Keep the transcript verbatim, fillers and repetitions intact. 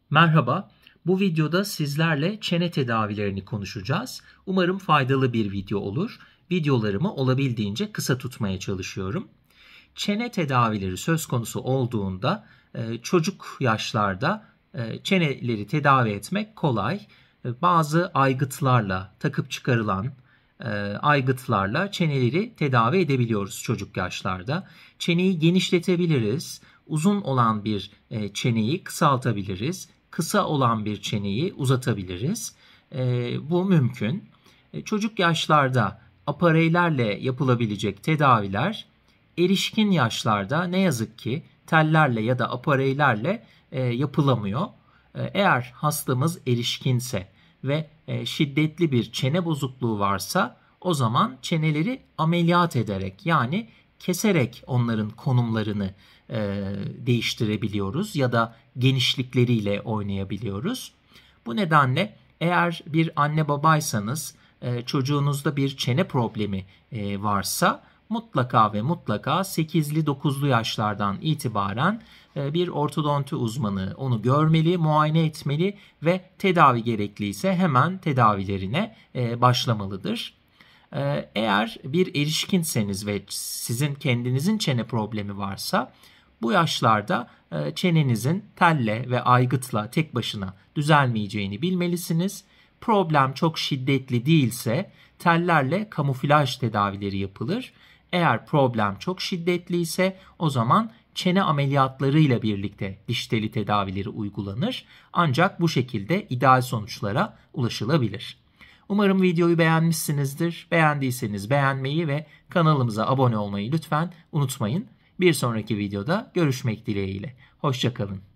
Merhaba, bu videoda sizlerle çene tedavilerini konuşacağız. Umarım faydalı bir video olur. Videolarımı olabildiğince kısa tutmaya çalışıyorum. Çene tedavileri söz konusu olduğunda çocuk yaşlarda çeneleri tedavi etmek kolay. Bazı aygıtlarla, takıp çıkarılan aygıtlarla çeneleri tedavi edebiliyoruz çocuk yaşlarda. Çeneyi genişletebiliriz. Uzun olan bir çeneyi kısaltabiliriz. Kısa olan bir çeneyi uzatabiliriz. E, bu mümkün. E, çocuk yaşlarda apareylerle yapılabilecek tedaviler, erişkin yaşlarda ne yazık ki tellerle ya da apareylerle e, yapılamıyor. E, eğer hastamız erişkinse ve e, şiddetli bir çene bozukluğu varsa o zaman çeneleri ameliyat ederek yani keserek onların konumlarını e, değiştirebiliyoruz ya da genişlikleriyle oynayabiliyoruz. Bu nedenle eğer bir anne babaysanız e, çocuğunuzda bir çene problemi e, varsa mutlaka ve mutlaka sekizli dokuzlu yaşlardan itibaren e, bir ortodonti uzmanı onu görmeli, muayene etmeli ve tedavi gerekliyse hemen tedavilerine e, başlamalıdır. Eğer bir erişkinseniz ve sizin kendinizin çene problemi varsa bu yaşlarda çenenizin telle ve aygıtla tek başına düzelmeyeceğini bilmelisiniz. Problem çok şiddetli değilse tellerle kamuflaj tedavileri yapılır. Eğer problem çok şiddetliyse o zaman çene ameliyatlarıyla birlikte diş teli tedavileri uygulanır. Ancak bu şekilde ideal sonuçlara ulaşılabilir. Umarım videoyu beğenmişsinizdir. Beğendiyseniz beğenmeyi ve kanalımıza abone olmayı lütfen unutmayın. Bir sonraki videoda görüşmek dileğiyle. Hoşça kalın.